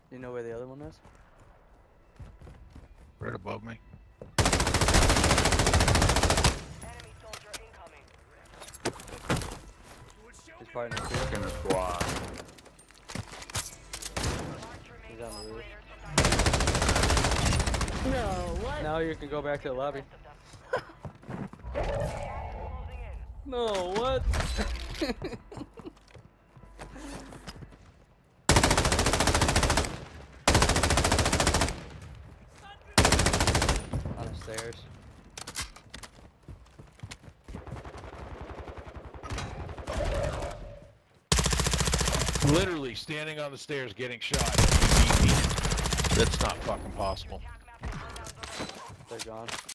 Do you know where the other one is? Right above me. Enemy soldier incoming. He's probably not here. In the squad. He's on the roof. No, what? Now you can go back to the lobby. Closing in. No, what? On the stairs. Literally standing on the stairs getting shot. That's not fucking possible. Attack map is on the They're gone.